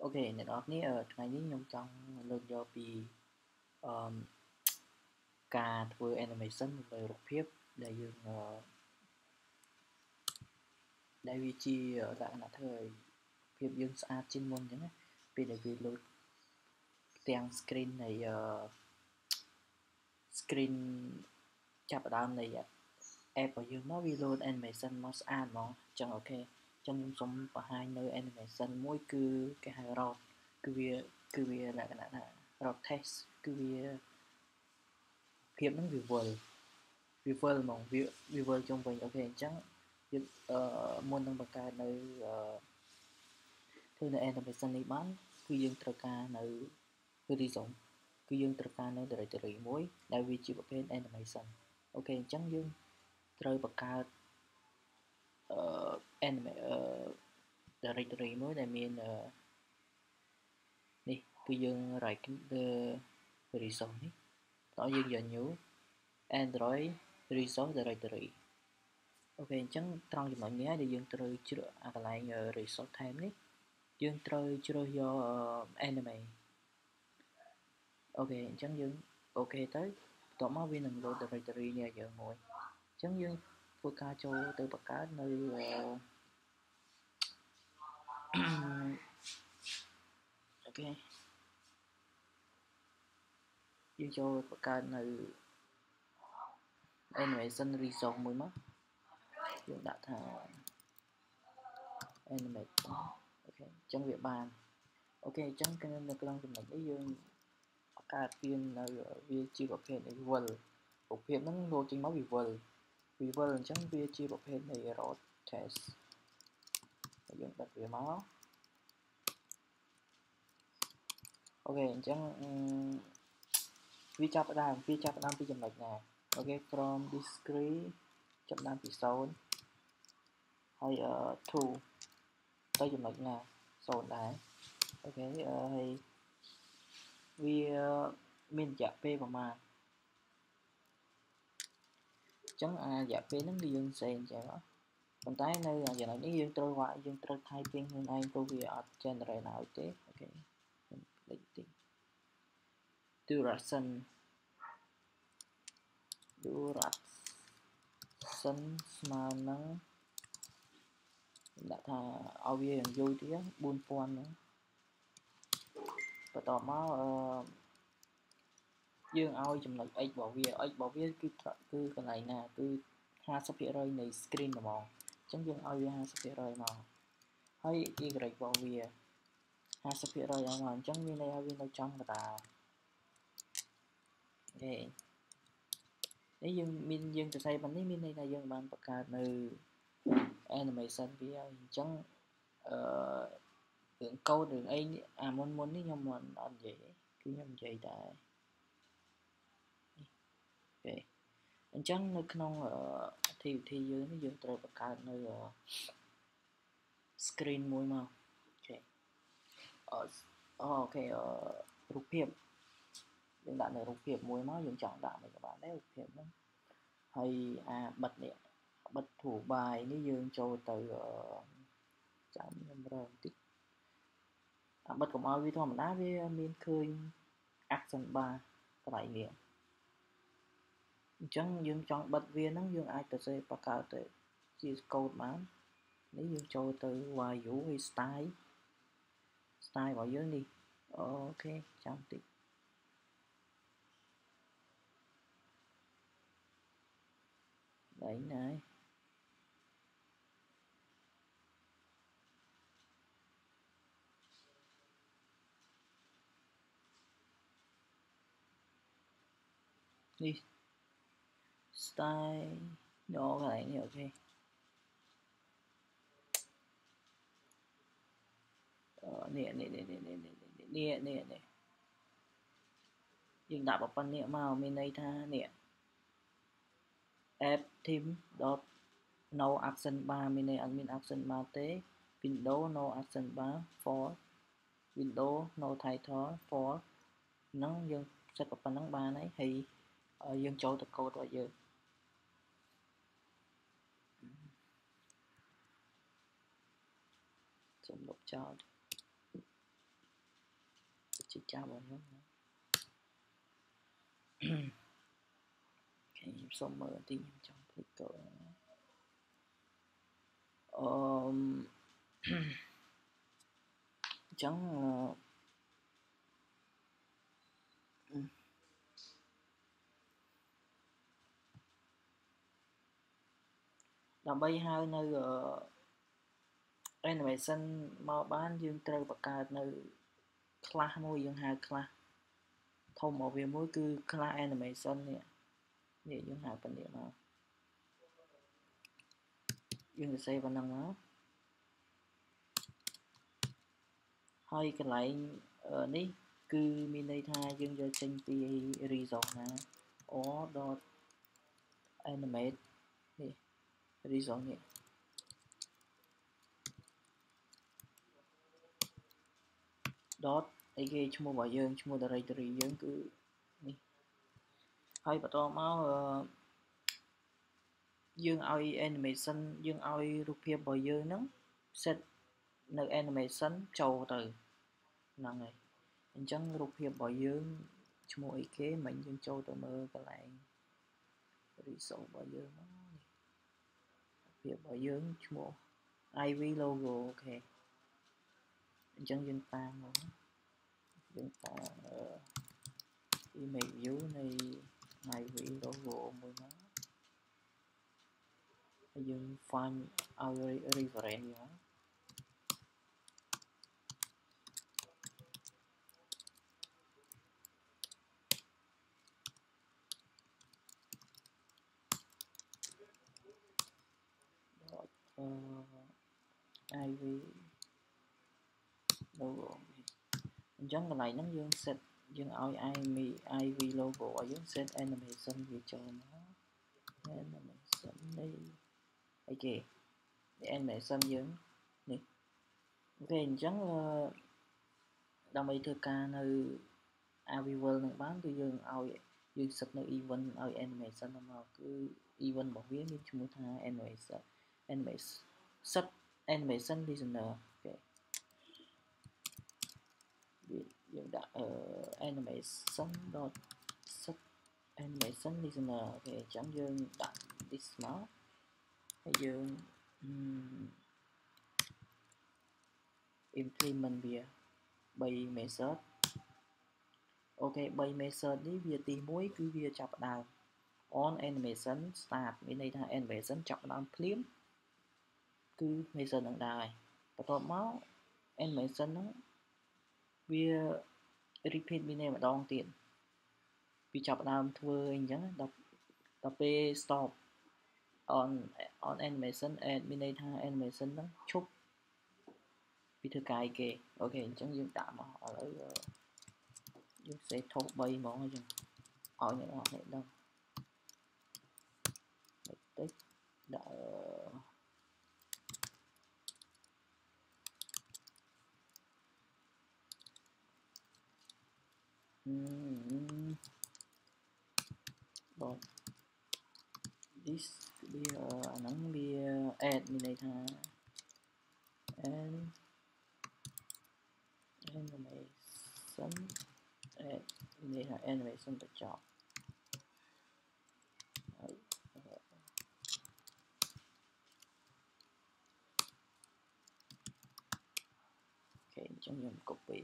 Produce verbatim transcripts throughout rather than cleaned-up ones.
Ok,អ្នកនរគ្នាថ្ងៃនេះខ្ញុំចង់លើកយកពីអឺការធ្វើ animation លើរូបភាពដែលយើងដែលវាជាលក្ខណៈធ្វើឲ្យភាពយើងស្អាតជាងមុនអញ្ចឹងណាពេលដែលវាលោតទាំង screen នៃ screen ចាប់ផ្ដើមនៃ app របស់យើងមកវា load animation មកស្អាតហ្មងអញ្ចឹងអូខេអញ្ចឹងខ្ញុំសូមបង្ហាញនៅ animation មួយគឺគេហៅ raw គឺវាគឺវាលក្ខណៈថា raw text គឺវាភាពហ្នឹងវាវិលវាវិលហ្មងវាវាវិលជុំវិញអូខេអញ្ចឹងយើងអឺមុននឹងបង្កើតនៅអឺធ្វើនៅ animation នេះបានគឺយើងត្រូវការនៅ horizon គឺយើងត្រូវការនៅ directory មួយដែលវាជាប្រភេទ animation អូខេអញ្ចឹងយើងត្រូវបង្កើតអឺ anime អឺ directory មួយដែលមានអឺនេះគឺយើង right click លើ horizon នេះតោះយើងយក new Android resource directory អូខេអញ្ចឹងត្រង់ចំណុចនេះហើយដែលយើងត្រូវជ្រើសអាកន្លែង resource type នេះយើងត្រូវជ្រើសយក anime អូខេអញ្ចឹងយើងអូខេទៅបន្ទាប់មកវានឹង load directory នេះឲ្យយើងមួយអញ្ចឹងយើងធ្វើការចូលទៅបង្កើតនៅអូខេយើងចូលបង្កើតនៅ animation resource មួយមកយើងដាក់ថា animate អូខេអញ្ចឹងវាបានអូខេអញ្ចឹងនៅក្នុងចំណុចនេះយើងបង្កើតវានៅវាជាប្រភេទនៃ vill រូបភាពហ្នឹងលោតចេញមកវា vill វា vill អញ្ចឹងវាជាប្រភេទនៃ raw text ហើយយើងបិទវាមកអូខេអញ្ចឹងវាចាប់ផ្ដើមវាចាប់ផ្ដើមពីចំណុចណាអូខេ from discrete ចាប់ផ្ដើមពីศูนย์ហើយ to ទៅចំណុចណាศูนย์ដែរអូខេហើយវាមានរយៈពេលប្រហែលអញ្ចឹងអារយៈពេលហ្នឹងគឺយើងសេអញ្ចឹងប៉ុន្តែនៅចំណុចនេះយើងត្រូវវាក់យើងត្រូវ typing ខ្លួនឯងព្រោះវាអត់ generate ឲ្យទេអូខេខ្ញុំលេខតិច duration duration ស្មើនឹងដាក់ថាឲ្យវាយូរទៀតបួនពាន់ហ្នឹងបន្ទាប់មកអឺយើងឲ្យចំណុច x របស់វា x របស់វាគឺគឺកន្លែងណាគឺ ห้าสิบ% នៃ screen ហ្មងអញ្ចឹងយើងឲ្យវា ห้าสิบ% មកហើយ y របស់វា ห้าสิบ% ឲ្យមកអញ្ចឹងមានន័យឲ្យវានៅចំកណ្ដាលអូខេនេះយើងមានយើងសរសេរប៉ុណ្នេះមានន័យថាយើងបានបង្កើតនៅ animation វាហើយអញ្ចឹងអឺរឿង code រឿងអីអាមុនមុននេះខ្ញុំមិនអត់និយាយគឺខ្ញុំនិយាយតែអូខេអញ្ចឹងនៅក្នុង activity យើងនេះយើងត្រូវបង្កើតនៅ screen មួយមកអូខេអូខេរូបភាពយើងដាក់នៅរូបភាពមួយមកយើងចង់ដាក់មិនក៏បានដែររូបភាពហ្នឹងហើយអាបិទនេះបិទ toolbar នេះយើងចូលទៅចាំខ្ញុំរើបន្តិចអាបិទកុំឲ្យវាធម្មតាវាមានឃើញ action bar កន្លែងនេះអញ្ចឹងយើងចង់បិទវាហ្នឹងយើងអាចទៅសេបង្កើតទៅជា code បាននេះយើងចូលទៅ value ហើយ style style របស់យើងនេះអូខេចាំតិចđấy này đi style đó cái này ok ờ, nè nè nè nè nè nè nè nè nè យើងដាក់ប៉ុណ្ណេះមកមានន័យថានេះ app theme dot no action bar មានន័យអត់មាន action bar ទេ window no action bar for window no title for ហ្នឹងយើង set ប៉ុណ្ណឹងបានហើយហើយយើងចូលទៅ code របស់យើងសូមលុបចោលជាចាស់បងខ្ញុំគេសុំមើលទីខ្ញុំចង់ភ្លេចកូនអឺអញ្ចឹងដើម្បីហៅនៅ animation មកបានយើងត្រូវបង្កើតនៅ class មួយយើងហៅ class ធំរបស់វាមួយគឺ class animation នេះនេះយើងហៅប៉ុណ្ណេះមកយើងសរសេរប៉ុណ្ណឹងមកហើយកន្លែងនេះគឺមានន័យថាយើងយកចេញពី resource ណា or.animate នេះ resource នេះdot អីគេឈ្មោះរបស់យើងឈ្មោះ directory យើងគឺនេះហើយបន្តមកយើងឲ្យ animation យើងឲ្យរូបភាពរបស់យើងហ្នឹង set នៅ animation ចូលទៅហ្នឹងហើយអញ្ចឹងរូបភាពរបស់យើងឈ្មោះអីគេមិនយើងចូលទៅមើលកន្លែង resource របស់យើងហ្នឹងរូបភាពរបស់យើងឈ្មោះ iv logo អូខេអញ្ចឹងយើងតាមមកយើងតាម image view នៃ iv logo មួយមកហើយយើង find ឲ្យ reference មកអឺ iv logo អញ្ចឹងកន្លែងហ្នឹងយើង set យើងឲ្យ iv logo ឲ្យយើង set animation វាចូលមក animation នៃអីគេ animation យើងនេះអូខេអញ្ចឹងដើម្បីធ្វើការនៅ Avival នឹងបានគឺយើងឲ្យយើង set នៅ event ឲ្យ animation មកគឺ event របស់វាមានឈ្មោះថា animation animation set animation listener អូខេយើងដាក់ animation dot set animation listener អូខេអញ្ចឹងយើងដាក់ this មកហើយយើង implement វា3 method អូខេ3 method នេះវាទី1គឺវាចាប់ផ្ដើម on animation start មានន័យថា animation ចាប់ផ្ដើមភ្លាមគឺ method នឹងដែរបន្ទាប់មក animation ហ្នឹងវា repeat មានន័យម្ដងទៀតពីចាប់ផ្ដើមធ្វើអីអញ្ចឹងដល់ដល់ពេល stop on on animation add មានន័យថា animation ហ្នឹងឈប់ពីធ្វើការអីគេអូខេអញ្ចឹងយើងដាក់មកឥឡូវយើងសេថូស3ហ្មងអញ្ចឹងឲ្យអ្នកនរគ្នាដឹងតិចដាក់អឺ dot this វាអាហ្នឹងវា add មានន័យថា and animation add មានន័យថា animation បញ្ចប់ហើយអូខេអញ្ចឹងខ្ញុំ copy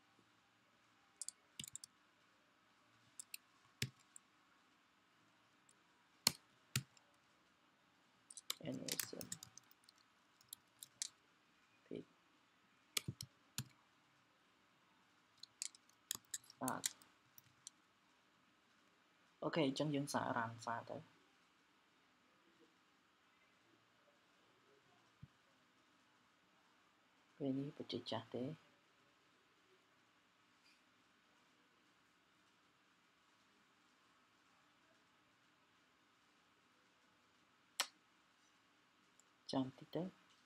animation pick start អូខេអញ្ចឹងយើងសាក run សាកទៅពេលនេះបច្ចេកចាស់ទេចាំតិចទៅ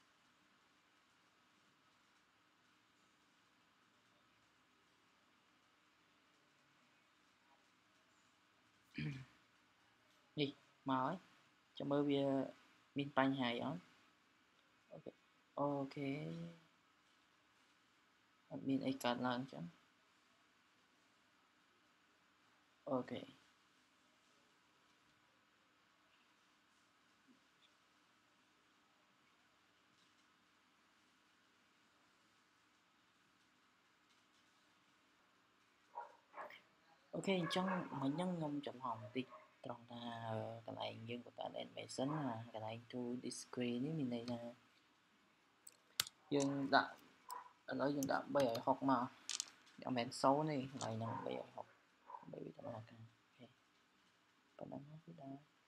នេះមកហើយចាំមើលវាមានបញ្ហាអត់អូខេអូខេអត់មានអីកើតឡើងចឹង ok ok trong mình nhân ngông trong hòm tí trong là cái này dương của ta lên mẹ sấn là cái này to display nếu mình này là dương đã nói dương đã bây giờ học mà đã mẹ xấu này lại là bây giờ học bởi vì nó là cái ok còn nó nói cái đó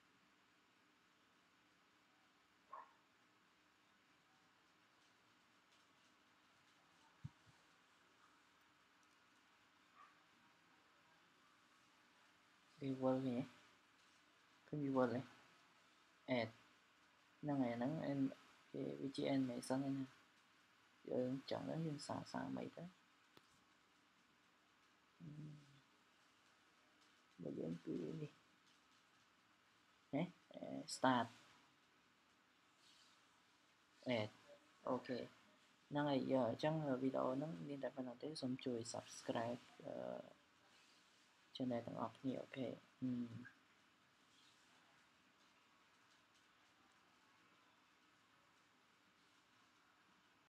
viewer nhé cái viewer này add nó ngày nắng em cái vị trí em mẹ sấn này nè giờ chọn nó dương xả xả mấy đấy bây giờ em cứ đi nhé start add ok nó ngày giờ trong video nó liên lạc với nó tới xong chui subscribe uh, cho nên thằng học nhiều ok um,